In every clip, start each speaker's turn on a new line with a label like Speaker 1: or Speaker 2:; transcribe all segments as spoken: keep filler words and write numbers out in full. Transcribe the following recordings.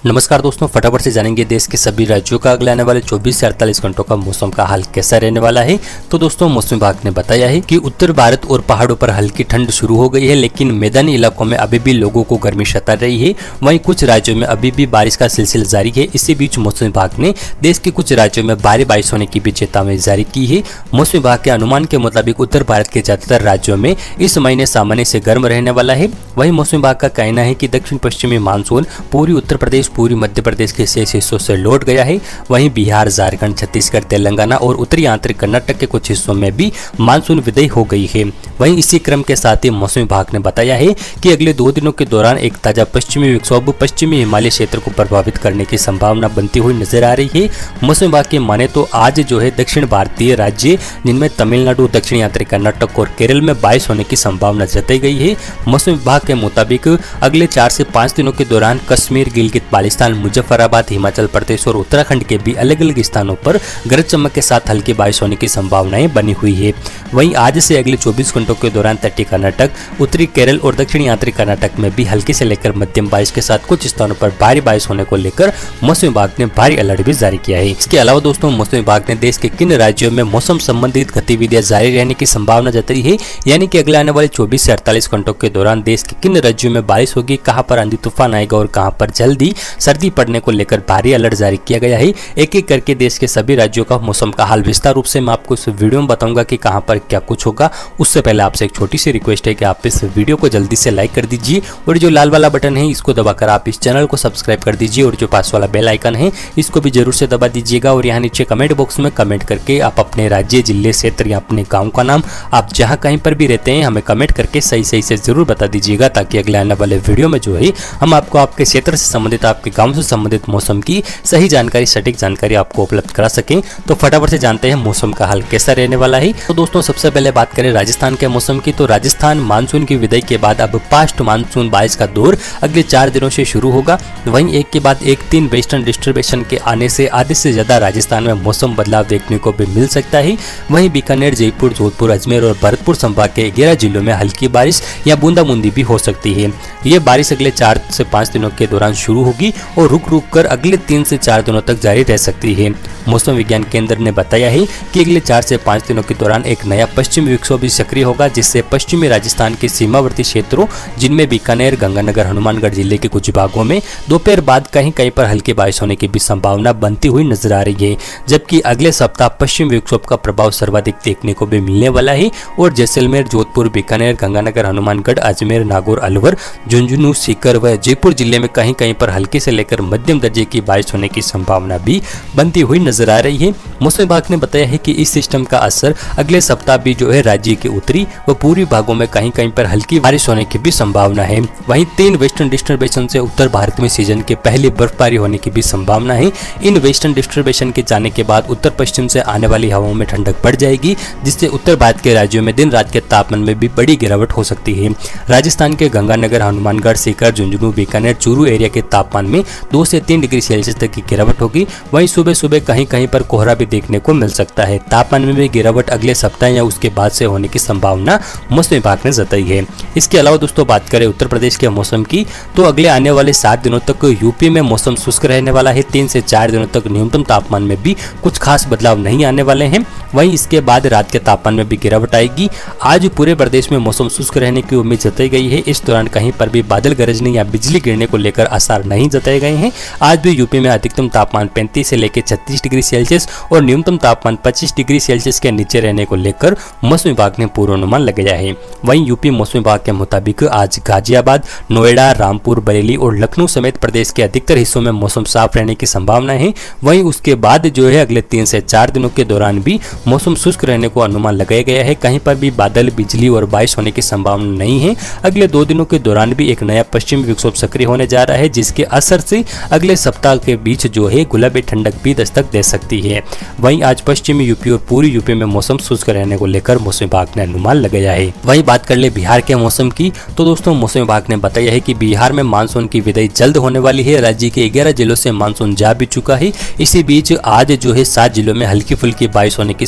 Speaker 1: नमस्कार दोस्तों, फटाफट से जानेंगे देश के सभी राज्यों का अगले आने वाले चौबीस से अड़तालीस घंटों का मौसम का हाल कैसा रहने वाला है। तो दोस्तों, मौसम विभाग ने बताया है कि उत्तर भारत और पहाड़ों पर हल्की ठंड शुरू हो गई है, लेकिन मैदानी इलाकों में अभी भी लोगों को गर्मी सता रही है। वहीं कुछ राज्यों में अभी भी बारिश का सिलसिला जारी है। इसी बीच मौसम विभाग ने देश के कुछ राज्यों में भारी बारिश होने की भी चेतावनी जारी की है। मौसम विभाग के अनुमान के मुताबिक उत्तर भारत के ज्यादातर राज्यों में इस महीने सामान्य से गर्म रहने वाला है। वहीं मौसम विभाग का कहना है कि दक्षिण पश्चिमी मानसून पूरी उत्तर प्रदेश, पूरी मध्य प्रदेश के शेष हिस्सों से लौट गया है। वहीं बिहार, झारखंड, छत्तीसगढ़, तेलंगाना और उत्तरी आंतरिक कर्नाटक के कुछ हिस्सों में भी मानसून विदाई हो गई है। वहीं इसी क्रम के साथ ही मौसम विभाग ने बताया है कि अगले दो दिनों के दौरान एक ताजा पश्चिमी विक्षोभ पश्चिमी हिमालय क्षेत्र को प्रभावित करने की संभावना बनती हुई नजर आ रही है। मौसम विभाग के माने तो आज जो है दक्षिण भारतीय राज्य जिनमें तमिलनाडु, दक्षिणी आंतरिक कर्नाटक और केरल में बारिश होने की संभावना जताई गई है। मौसम विभाग के मुताबिक अगले चार से पाँच दिनों के दौरान कश्मीर, गिलगित बाल्टिस्तान, मुजफ्फराबाद, हिमाचल प्रदेश और उत्तराखंड के भी अलग अलग स्थानों पर गरज चमक के साथ हल्की बारिश होने की संभावनाएं बनी हुई है। वहीं आज से अगले चौबीस घंटों के दौरान तटीय कर्नाटक, उत्तरी केरल और दक्षिणी आंतरिक कर्नाटक में भी हल्की से लेकर मध्यम बारिश के साथ कुछ स्थानों पर भारी बारिश होने को लेकर मौसम विभाग ने भारी अलर्ट भी जारी किया है। इसके अलावा दोस्तों, मौसम विभाग ने देश के किन राज्यों में मौसम संबंधित गतिविधियां जारी रहने की संभावना जताई है, यानी कि अगले आने वाले चौबीस से अड़तालीस घंटों के दौरान देश के किन राज्यों में बारिश होगी, कहां पर आंधी तूफान आएगा और कहां पर जल्दी सर्दी पड़ने को लेकर भारी अलर्ट जारी किया गया है। एक एक करके देश के सभी राज्यों का मौसम का हाल विस्तार रूप से मैं आपको इस वीडियो में बताऊंगा कि कहां पर क्या कुछ होगा। उससे पहले आपसे एक छोटी सी रिक्वेस्ट है कि आप इस वीडियो को जल्दी से लाइक कर दीजिए और जो लाल वाला बटन है इसको दबाकर आप इस चैनल को सब्सक्राइब कर दीजिए और जो पास वाला बेल आइकन है इसको भी जरूर से दबा दीजिएगा। और यहाँ नीचे कमेंट बॉक्स में कमेंट करके आप अपने राज्य, जिले, क्षेत्र या अपने गाँव का नाम, आप जहाँ कहीं पर भी रहते हैं, हमें कमेंट करके सही सही से जरूर बता दीजिएगा, ताकि अगले आने वाले वीडियो में जो है हम आपको आपके क्षेत्र से संबंधित, आपके गाँव से संबंधित मौसम की सही जानकारी, सटीक जानकारी आपको उपलब्ध करा सकें। तो फटाफट से जानते हैं मौसम का हाल कैसा रहने वाला है। तो दोस्तों, सबसे पहले बात करें राजस्थान के मौसम की, तो राजस्थान मानसून की विदाई के बाद अब पास्ट मानसून बारिश का दौर अगले चार दिनों से शुरू होगा। वहीं एक के बाद एक तीन वेस्टर्न डिस्टर्बेशन के आने से आधे से ज्यादा राजस्थान में मौसम बदलाव देखने को भी मिल सकता है। वहीं बीकानेर, जयपुर, जोधपुर, अजमेर और भरतपुर संभाग के ग्यारह जिलों में हल्की बारिश या बूंदाबूंदी भी हो सकती है। ये बारिश अगले चार से पाँच दिनों के दौरान शुरू होगी और रुक रुक कर अगले तीन से चार दिनों तक जारी रह सकती है। मौसम विज्ञान केंद्र ने बताया है कि अगले चार से पाँच दिनों के दौरान एक नया पश्चिमी विक्षोभ भी सक्रिय होगा, जिससे पश्चिमी राजस्थान के सीमावर्ती क्षेत्रों जिनमें बीकानेर, गंगानगर, हनुमानगढ़ जिले के कुछ भागों में दोपहर बाद कहीं कहीं पर हल्की बारिश होने की भी संभावना बनती हुई नजर आ रही है। जबकि अगले सप्ताह पश्चिमी विक्षोभ का प्रभाव सर्वाधिक देखने को भी मिलने वाला है और जैसलमेर, जोधपुर, बीकानेर, गंगानगर, हनुमानगढ़, अजमेर, नागौर, अलवर, झुंझुनू, सीकर व जयपुर जिले में कहीं कहीं पर हल्की से लेकर मध्यम दर्जे की बारिश होने की संभावना भी बनती हुई नजर आ रही है। मौसम विभाग ने बताया है कि इस सिस्टम का असर अगले सप्ताह भी जो है राज्य के उत्तरी व पूर्वी भागों में कहीं कहीं पर हल्की बारिश होने की भी संभावना है। वहीं तीन वेस्टर्न डिस्टर्बेशन से उत्तर भारत में सीजन के पहले बर्फबारी होने की भी संभावना है। इन वेस्टर्न डिस्टर्बेशन के जाने के बाद उत्तर पश्चिम से आने वाली हवाओं में ठंडक बढ़ जाएगी, जिससे उत्तर भारत के राज्यों में दिन रात के तापमान में भी बड़ी गिरावट हो सकती है। राजस्थान के गंगानगर, हनुमानगढ़, सीकर, झुंझुनू, बीकानेर, चूरू एरिया के तापमान में दो से तीन डिग्री सेल्सियस तक की गिरावट होगी। वहीं सुबह सुबह कहीं कहीं पर कोहरा भी देखने को मिल सकता है। तापमान में भी गिरावट अगले सप्ताह या उसके बाद से होने की संभावना मौसम विभाग ने जताई है। इसके अलावा दोस्तों, बात करें उत्तर प्रदेश के मौसम की, तो अगले आने वाले सात दिनों तक यूपी में मौसम शुष्क रहने वाला है। तीन से चार दिनों तक न्यूनतम तापमान में भी कुछ खास बदलाव नहीं आने वाले हैं। वहीं इसके बाद रात के तापमान में भी गिरावट आएगी। आज पूरे प्रदेश में मौसम शुष्क रहने की उम्मीद जताई गई है। इस दौरान कहीं पर भी बादल गरजने या बिजली गिरने को लेकर आसार नहीं जताए गए हैं। आज भी यूपी में अधिकतम तापमान पैंतीस से लेकर छत्तीस डिग्री सेल्सियस और न्यूनतम तापमान पच्चीस डिग्री सेल्सियस के नीचे रहने को लेकर मौसम विभाग ने पूर्वानुमान लगाया है। वहीं यूपी मौसम विभाग के मुताबिक आज गाजियाबाद, नोएडा, रामपुर, बरेली और लखनऊ समेत प्रदेश के अधिकतर हिस्सों में मौसम साफ रहने की संभावना है। वहीं उसके बाद जो है अगले तीन से चार दिनों के दौरान भी मौसम शुष्क रहने को अनुमान लगाया गया है। कहीं पर भी बादल, बिजली और बारिश होने की संभावना नहीं है। अगले दो दिनों के दौरान भी एक नया पश्चिमी विक्षोभ सक्रिय होने जा रहा है, जिसके असर से अगले सप्ताह के बीच जो है गुलाबी ठंडक भी दस्तक दे सकती है। वहीं आज पश्चिमी यूपी और पूरी यूपी में मौसम शुष्क रहने को लेकर मौसम विभाग ने अनुमान लगाया है। वहीं बात कर ले बिहार के मौसम की, तो दोस्तों मौसम विभाग ने बताया है कि बिहार में मानसून की विदाई जल्द होने वाली है। राज्य के ग्यारह जिलों से मानसून जा भी चुका है। इसी बीच आज जो है सात जिलों में हल्की फुल्की बारिश होने की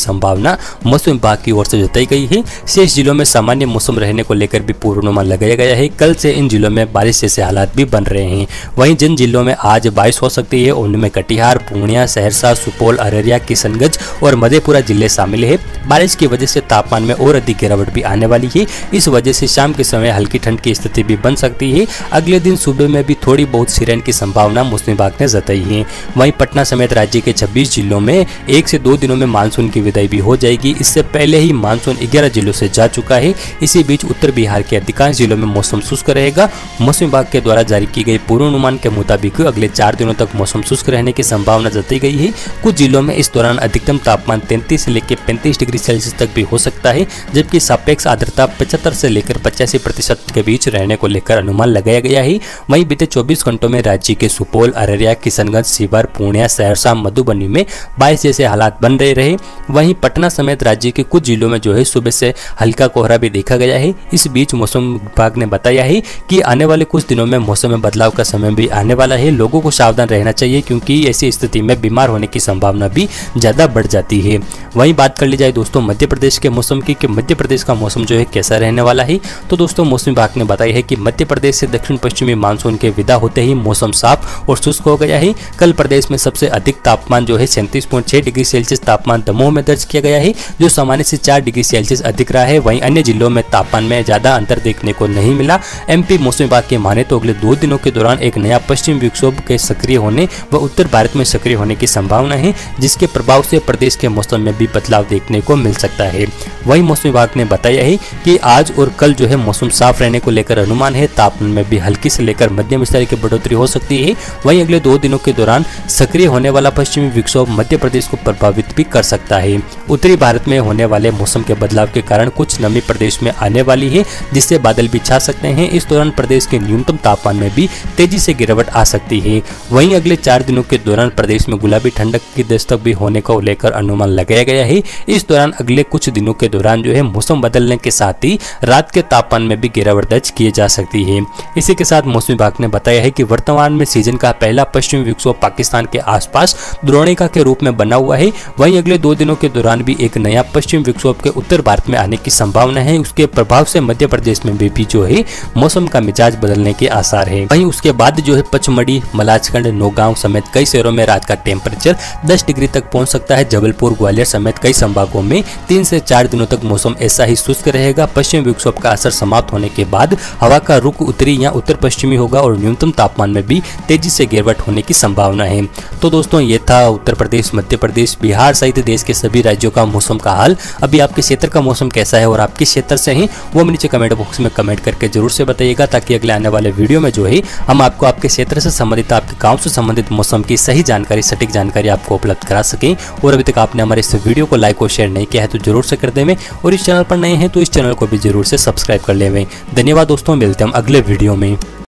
Speaker 1: संभावना मौसम विभाग की ओर से जताई गई है। शेष जिलों में सामान्य मौसम रहने को लेकर भी पूर्वानुमान लगाया गया है। कल से इन जिलों में बारिश जैसे हालात भी बन रहे हैं। वहीं जिन जिलों में आज बारिश हो सकती है उनमें कटिहार, पूर्णिया, सहरसा, सुपौल, अररिया, किशनगंज और मधेपुरा जिले शामिल है। बारिश की वजह से तापमान में और अधिक गिरावट भी आने वाली है। इस वजह से शाम के समय हल्की ठंड की स्थिति भी बन सकती है। अगले दिन सुबह में भी थोड़ी बहुत सिरन की संभावना मौसम विभाग ने जताई है। वहीं पटना समेत राज्य के छब्बीस जिलों में एक से दो दिनों में मानसून की विदाई भी हो जाएगी। इससे पहले ही मानसून ग्यारह जिलों से जा चुका है। इसी बीच उत्तर बिहार के अधिकांश जिलों में मौसम शुष्क रहेगा। मौसम विभाग के द्वारा जारी की गई पूर्वानुमान के मुताबिक अगले चार दिनों तक मौसम शुष्क रहने की संभावना जताई गई है। कुछ जिलों में इस दौरान अधिकतम तापमान तैंतीस से लेकर पैंतीस डिग्री सेल्सियस तक भी हो सकता है, जबकि सापेक्ष आर्द्रता पचहत्तर से लेकर पचासी प्रतिशत के बीच रहने को लेकर अनुमान लगाया गया है। वहीं बीते चौबीस घंटों में राज्य के सुपौल, अररिया, किशनगंज, शिवहर, पूर्णिया, सहरसा, मधुबनी में बारिश जैसे हालात बन रहे रहे। वहीं पटना समेत राज्य के कुछ जिलों में जो है सुबह से हल्का कोहरा भी देखा गया है। इस बीच मौसम विभाग ने बताया है कि आने वाले कुछ दिनों में मौसम में बदलाव का समय भी आने वाला है। लोगों को सावधान रहना चाहिए क्योंकि ऐसी स्थिति में बीमार होने की संभावना भी ज्यादा बढ़ जाती है। वहीं बात कर ली जाए दोस्तों मध्य प्रदेश के मौसम की कि मध्य प्रदेश का मौसम जो है कैसा रहने वाला है, तो दोस्तों मौसम विभाग ने बताया है कि मध्य प्रदेश से दक्षिण पश्चिमी मानसून के विदा होते ही मौसम साफ और शुष्क हो गया है। कल प्रदेश में सबसे अधिक तापमान जो है सैंतीस पॉइंट छह डिग्री सेल्सियस तापमान दमोह में दर्ज किया गया है, जो सामान्य से चार डिग्री सेल्सियस अधिक रहा है। वहीं अन्य जिलों में तापमान में ज्यादा अंतर देखने को नहीं मिला। एमपी मौसम विभाग के माने तो अगले दो दिनों के दौरान एक नया पश्चिम विक्षोभ के सक्रिय होने व उत्तर भारत में सक्रिय होने की संभावना है, जिसके प्रभाव से प्रदेश के मौसम में भी बदलाव देखने को मिल सकता है। वहीं मौसम विभाग ने बताया है कि आज और कल जो है मौसम साफ रहने को लेकर अनुमान है। तापमान में भी हल्की से लेकर मध्यम स्तर की बढ़ोतरी हो सकती है। वहीं अगले दो दिनों के दौरान सक्रिय होने वाला पश्चिमी विक्षोभ मध्य प्रदेश को प्रभावित भी कर सकता है। उत्तरी भारत में होने वाले मौसम के बदलाव के कारण कुछ नमी प्रदेश में आने वाली है, जिससे बादल भी छा सकते हैं। इस दौरान प्रदेश के न्यूनतम तापमान में भी तेजी से गिरावट आ सकती है। वहीं अगले चार दिनों के दौरान प्रदेश में गुलाबी ठंडक की दस्तक भी होने को लेकर अनुमान लगाया गया है। इस दौरान अगले कुछ दिनों के दौरान जो है मौसम बदलने के साथ ही रात के तापमान में भी गिरावट दर्ज की जा सकती है। इसी के साथ मौसम विभाग ने बताया है कि वर्तमान में सीजन का पहला पश्चिमी विक्षोभ पाकिस्तान के आसपास द्रोणिका के रूप में बना हुआ है। वहीं अगले दो दिनों के दौरान भी एक नया पश्चिम विक्षोभ के उत्तर भारत में आने की संभावना है। उसके प्रभाव से मध्य प्रदेश में भी, भी जो है मौसम का मिजाज बदलने के आसार है। वहीं उसके बाद जो है पचमढ़ी, मलाजखंड, नौगांव समेत कई शहरों में रात का टेम्परेचर दस डिग्री तक पहुंच सकता है। जबलपुर, ग्वालियर समेत कई संभागों में तीन से चार दिनों तक मौसम ऐसा ही शुष्क रहेगा। पश्चिम विक्षोभ का असर समाप्त होने के बाद हवा का रुख उत्तरी या उत्तर पश्चिमी होगा और न्यूनतम तापमान में भी तेजी से गिरावट होने की संभावना है। तो दोस्तों ये था उत्तर प्रदेश, मध्य प्रदेश, बिहार सहित देश के सभी राज्यों का मौसम का हाल। अभी आपके क्षेत्र का मौसम कैसा है और आप किस क्षेत्र से हैं वो नीचे कमेंट बॉक्स में कमेंट करके जरूर से बताइएगा, ताकि अगले आने वाले वीडियो में जो है हम आपको आपके क्षेत्र से संबंधित, आपके गाँव से संबंधित मौसम की सही जानकारी, सटीक जानकारी आपको उपलब्ध करा सकें। और अभी तक आपने हमारे इस वीडियो को लाइक और शेयर नहीं किया है तो जरूर से कर देवें, और इस चैनल पर नए हैं तो इस चैनल को भी जरूर से सब्सक्राइब कर लेवें। धन्यवाद दोस्तों, मिलते हैं हम अगले वीडियो में।